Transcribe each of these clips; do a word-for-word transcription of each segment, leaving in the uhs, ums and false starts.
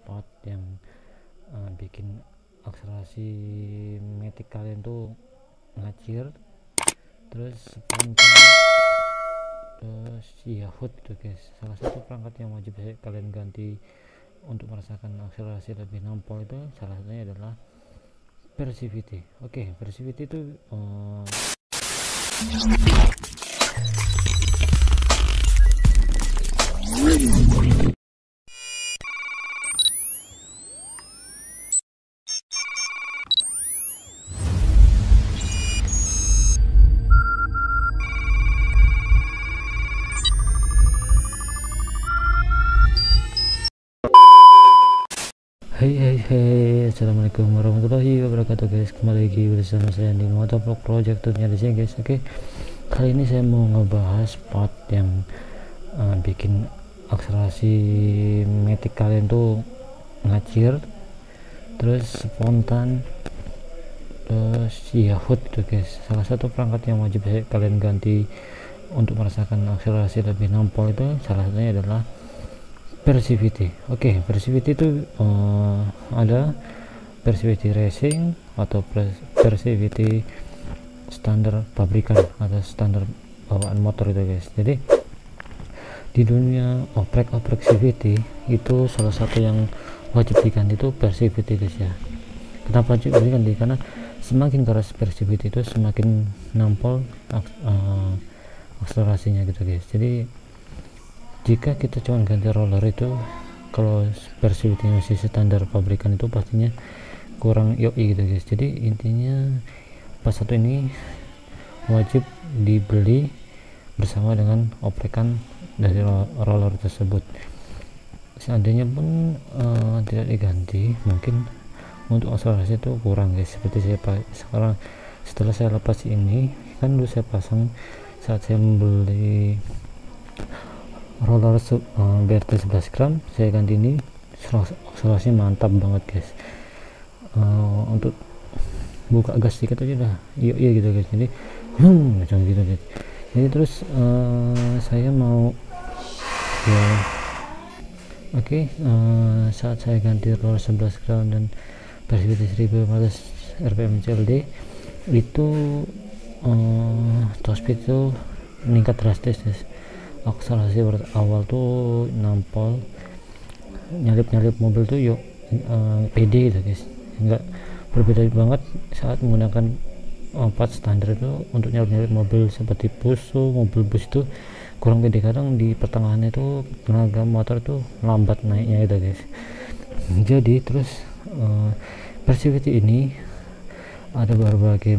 part yang uh, bikin akselerasi metik kalian tuh ngacir, terus spontan, terus ya hot gitu guys. Salah satu perangkat yang wajib kalian ganti untuk merasakan akselerasi lebih nampol itu salah satunya adalah Persivity. Oke, okay, Persivity itu uh, Hai hai hai, assalamualaikum warahmatullahi wabarakatuh guys. Kembali lagi bersama saya di Motovlog Project tentunya di sini guys. Oke, kali ini saya mau ngebahas part yang uh, bikin akselerasi metik kalian tuh ngacir, terus spontan, terus ya hot gitu guys. Salah satu perangkat yang wajib kalian ganti untuk merasakan akselerasi lebih nampol itu salah satunya adalah Persivity. Oke, okay, Persivity itu uh, ada Persivity Racing atau Persivity standar pabrikan atau standar bawaan motor itu guys. Jadi di dunia oprek-oprek C V T itu salah satu yang wajib diganti itu Persivity guys ya. Kenapa wajib diganti? Karena semakin keras Persivity itu semakin nampol uh, akselerasinya gitu guys. Jadi jika kita cuma ganti roller itu, kalau Persivity masih standar pabrikan itu pastinya kurang yoi gitu guys. Jadi intinya pas satu ini wajib dibeli bersama dengan oprekan dari roller tersebut. Seandainya pun uh, tidak diganti, mungkin untuk akselerasi itu kurang guys. Seperti saya sekarang setelah saya lepas ini, kan dulu saya pasang saat saya membeli roller uh, B R T sebelas gram, saya ganti ini, akselerasinya mantap banget guys. Uh, untuk buka gas sedikit aja udah iya iya gitu guys. Jadi hmm, macam gitu guys. Jadi terus uh, saya mau ya oke okay, uh, saat saya ganti roller sebelas gram dan Persivity seribu lima ratus R P M C L D itu uh, top speed itu meningkat drastis guys. Akselerasi awal tuh nampol, nyalip-nyalip mobil tuh yuk uh, pede gitu guys. Enggak berbeda banget saat menggunakan empat standar itu untuk nyalip-nyalip mobil seperti Puso, mobil bus itu kurang pede. Kadang di pertengahan itu tenaga motor tuh lambat naiknya gitu guys. Jadi terus uh, Persivity ini ada berbagai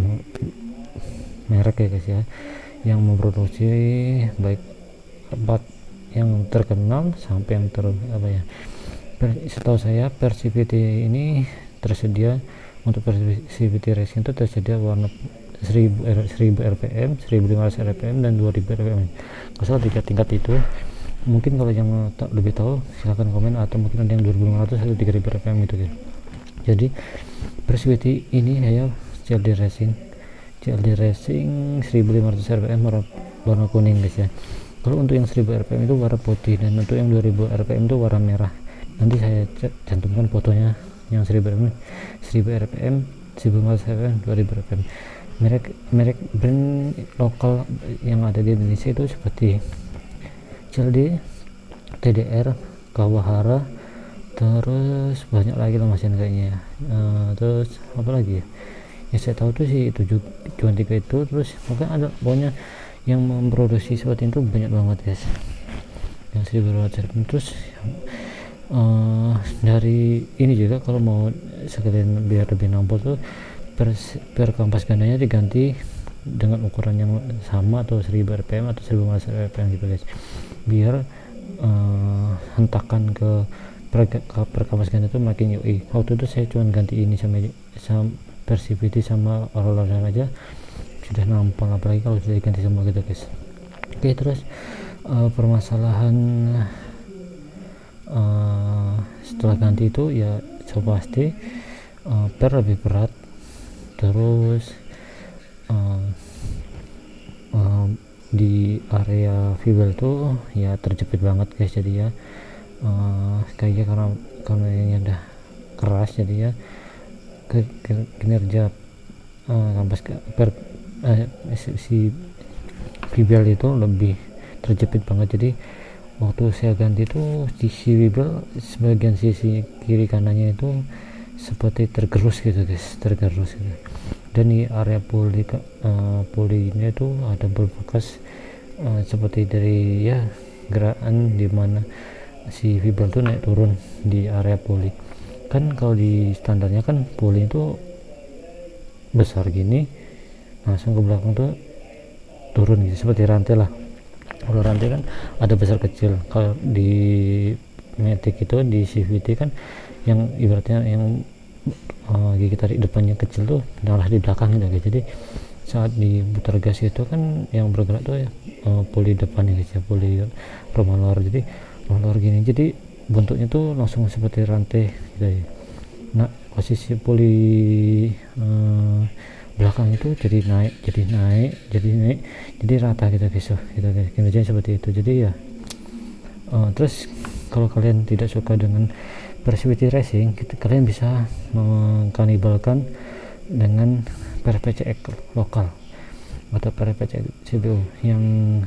merek ya guys ya yang memproduksi, baik tempat yang terkenal sampai yang ter apa ya, setahu saya Persivity ini tersedia untuk Persivity Racing itu tersedia warna seribu R P M, seribu lima ratus R P M dan dua ribu R P M. Kalau tiga tingkat itu, mungkin kalau yang lebih tahu silahkan komen, atau mungkin ada yang dua ribu lima ratus atau tiga ribu R P M gitu gitu. Jadi Persivity ini saya C L D Racing C L D Racing seribu lima ratus R P M warna, warna kuning guys ya. Kalau untuk yang seribu R P M itu warna putih, dan untuk yang dua ribu R P M itu warna merah. Nanti saya cantumkan fotonya yang seribu R P M, seribu R P M, seribu lima ratus R P M, dua ribu R P M. Merek merek brand lokal yang ada di Indonesia itu seperti C L D, T D R, Kawahara, terus banyak lagi lah mesin kayaknya. Uh, terus apa lagi ya? Ya saya tahu tuh sih itu cuma tiga itu. Terus mungkin ada pokoknya yang memproduksi seperti itu banyak banget guys, yang seribu ratus. Terus uh, dari ini juga kalau mau sekalian biar lebih nampol tuh per, per kampas gandanya diganti dengan ukuran yang sama, atau seribu R P M atau seribu lima ratus R P M gitu guys, biar uh, hentakan ke per, per kampas ganda itu makin yoi. Waktu itu saya cuma ganti ini sama, sama Persivity sama roller aja sudah nampol, apalagi kalau sudah diganti semua gitu guys. Oke, terus uh, permasalahan uh, setelah ganti itu ya so pasti uh, per lebih berat, terus uh, uh, di area fuel tuh ya terjepit banget guys. Jadi ya uh, kayaknya karena karena ini udah keras jadi ya ke, ke, kinerja uh, kampas per uh, si Vibel itu lebih terjepit banget. Jadi waktu saya ganti itu sisi Vibel sebagian sisi kiri kanannya itu seperti tergerus gitu guys, tergerus gitu. Dan di area poli uh, polinya itu ada berbekas uh, seperti dari ya gerakan di mana si Vibel tuh naik turun di area poli. Kan kalau di standarnya kan poli itu besar gini langsung ke belakang tuh turun gitu seperti rantai lah. Kalau rantai kan ada besar kecil, kalau di Matic itu di C V T kan yang ibaratnya yang uh, gigi tarik depannya kecil tuh malah di belakang gitu guys. Jadi saat diputar gas itu kan yang bergerak tuh ya uh, poli depannya guys ya, poli roller. Jadi roller gini, jadi bentuknya tuh langsung seperti rantai gitu ya. Nah posisi poli uh, belakang itu jadi naik jadi naik jadi naik jadi rata gitu guys, gitu guys, kinerjanya seperti itu. Jadi ya uh, terus kalau kalian tidak suka dengan Persivity Racing, kita, kalian bisa mengkanibalkan dengan P R P C X lokal atau P R P C X C B U yang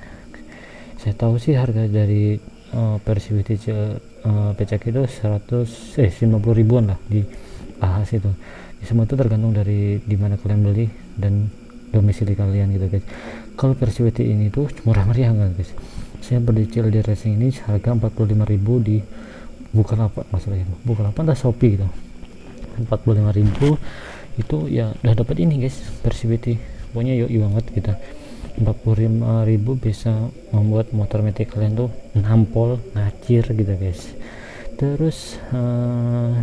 saya tahu sih harga dari uh, Persivity uh, P C X itu seratus eh lima puluh ribuan lah di Ahas itu. Semua itu tergantung dari dimana kalian beli dan domisili kalian gitu guys. Kalau Persivity ini tuh murah meriah kan guys. Saya berdicil di racing ini harga empat puluh lima ribu di Bukalapak, masalahnya Bukalapak atau Shopee gitu. empat puluh lima ribu itu ya udah dapat ini guys, Persivity. Pokoknya yoi banget kita. empat puluh lima ribu bisa membuat motor metik kalian tuh nampol, ngacir gitu guys. Terus uh,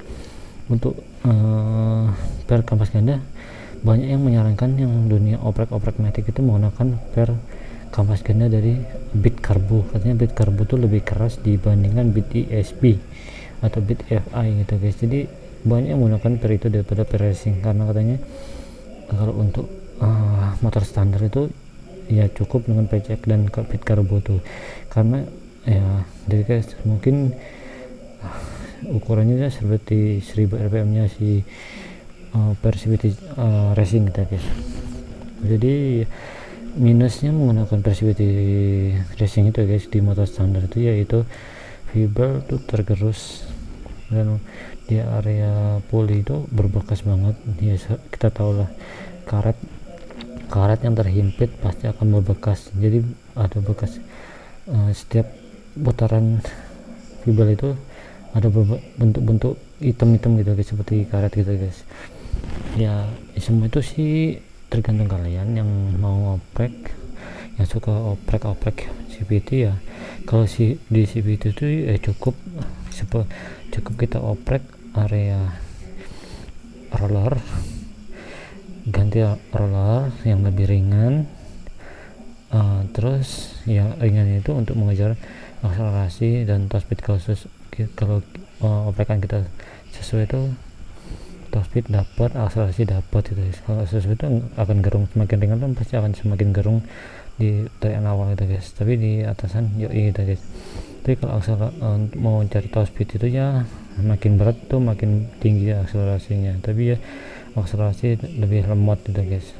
untuk uh, per kampas ganda banyak yang menyarankan yang dunia oprek-oprek metik itu menggunakan per kampas ganda dari bit karbo. Katanya bit karbo itu lebih keras dibandingkan bit E S P atau bit F I gitu guys. Jadi banyak yang menggunakan per itu daripada per racing, karena katanya kalau untuk uh, motor standar itu ya cukup dengan P C X dan bit karbo tuh, karena ya jadi guys mungkin ukurannya ya seperti seribu R P M nya si uh, Persivity uh, Racing kita guys. Jadi minusnya menggunakan Persivity Racing itu guys di motor standar itu yaitu Vibel tuh tergerus dan di area poli itu berbekas banget ya. Kita tahu lah karet karet yang terhimpit pasti akan berbekas, jadi ada bekas uh, setiap putaran Vibel itu ada bentuk-bentuk hitam-hitam gitu guys, seperti karet gitu guys. Ya semua itu sih tergantung kalian yang mau oprek, yang suka oprek-oprek C V T ya. Kalau si di C V T itu ya cukup cukup kita oprek area roller, ganti roller yang lebih ringan, uh, terus yang ringan itu untuk mengejar akselerasi dan top speed. Kalau kalau uh, oprekan kita sesuai itu top speed dapat, akselerasi dapat gitu guys. Kalau sesuai itu akan gerung, semakin ringan tuh pasti akan semakin gerung di tarian awal gitu guys, tapi di atasan yoi gitu guys. Tapi kalau akselerasi uh, mau cari top speed itu ya makin berat tuh makin tinggi akselerasinya, tapi ya akselerasi lebih lemot gitu guys.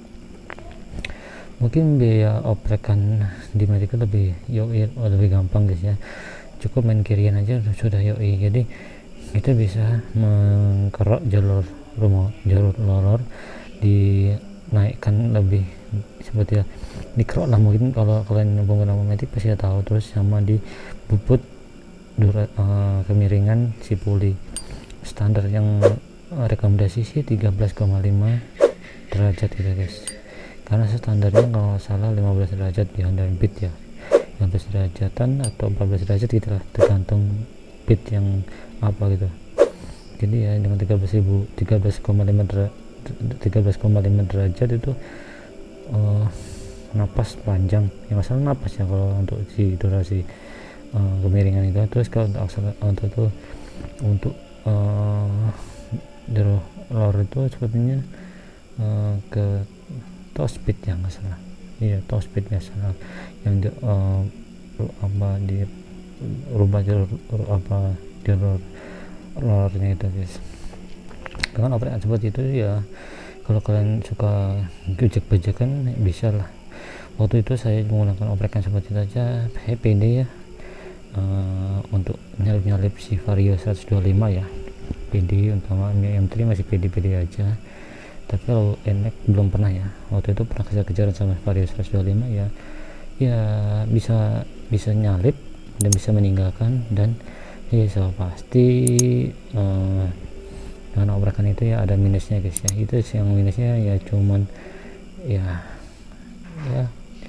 Mungkin biaya oprekan di Matic lebih yoi, lebih gampang guys ya, cukup main kirian aja sudah yoi. Jadi kita bisa mengkerok jalur rumah jalur loror dinaikkan lebih seperti ya dikerok lah. Mungkin kalau kalian pengguna Matic pasti tahu. Terus sama di bubut dura, uh, kemiringan si puli standar yang uh, rekomendasi sih tiga belas koma lima derajat gitu guys, karena standarnya kalau salah lima belas derajat di Honda Beat ya, lima belas derajatan atau empat belas derajat gitu lah, tergantung bit yang apa gitu. Jadi ya dengan tiga belas ribu tiga belas koma lima derajat itu uh, napas panjang ya, masalah napas ya kalau untuk si durasi uh, kemiringan itu. Terus kalau untuk aksel untuk itu untuk uh, lor itu sepertinya uh, ke top speed yang nggak salah, iya top speed nggak salah yang di, uh, apa di rubah jalur apa jalur rollernya itu guys. Dengan operan seperti itu ya, kalau kalian suka bejek-bejekan bisa lah. Waktu itu saya menggunakan oprekan seperti itu aja, P D ya, uh, untuk nyalip-nyalip si Vario seratus dua puluh lima ya. P D umpama M tiga masih P D-P D aja, tapi kalau N X belum pernah ya. Waktu itu pernah kejar-kejaran sama Vario seratus dua puluh lima ya, ya bisa bisa nyalip dan bisa meninggalkan, dan ya so pasti uh, dengan obrakan itu ya ada minusnya guys ya. Itu yang minusnya ya cuman ya ya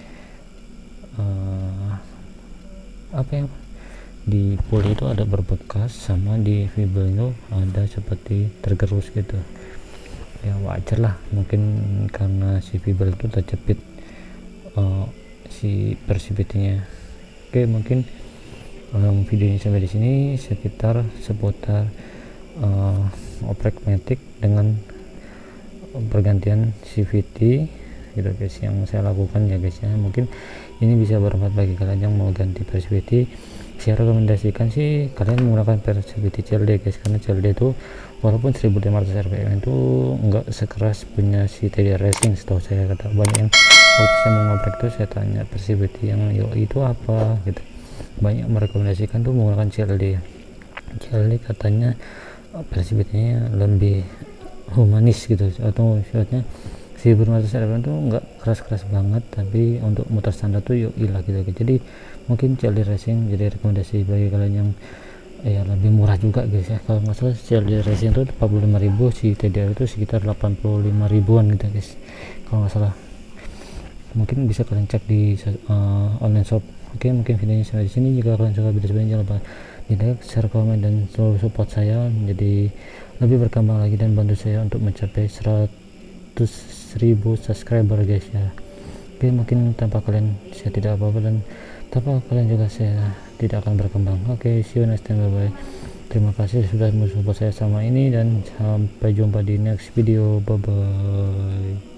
uh, apa ya, di pool itu ada berbekas, sama di fibel itu ada seperti tergerus gitu ya. Wajar lah, mungkin karena si fibel itu terjepit uh, si persibitinya. Oke, mungkin um, videonya sampai di sini, sekitar seputar uh, oprek matic dengan pergantian C V T gitu guys yang saya lakukan ya guys ya. Mungkin ini bisa bermanfaat bagi kalian yang mau ganti per C V T. Saya rekomendasikan sih kalian menggunakan per C V T C L D guys, karena C L D itu walaupun seribu lima ratus R P M itu enggak sekeras punya si T D R Racing. Setahu saya, kata banyak yang waktu saya mau ngoprek tuh saya tanya per C V T yang yo itu apa gitu, banyak merekomendasikan tuh menggunakan C L D. C L D katanya per C V T nya lebih humanis gitu, atau maksudnya seribu lima ratus R P M itu enggak keras-keras banget, tapi untuk motor standar tuh yuk ilah gitu. Jadi mungkin C L D Racing jadi rekomendasi bagi kalian yang ya lebih murah juga guys ya. Kalau nggak salah C L D Racing itu empat puluh lima ribu, si T D R itu sekitar delapan puluh lima ribuan gitu guys kalau nggak salah. Mungkin bisa kalian cek di uh, online shop. Oke, mungkin videonya sampai di sini. Jika kalian suka video sebenarnya jangan lupa di like, share, komen, dan selalu support saya jadi lebih berkembang lagi dan bantu saya untuk mencapai seratus ribu subscriber guys ya. Oke, mungkin tanpa kalian saya tidak apa-apa, dan tanpa kalian juga saya tidak akan berkembang. Oke, see you next time, bye bye. Terima kasih sudah mensupport saya sama ini, dan sampai jumpa di next video, bye bye.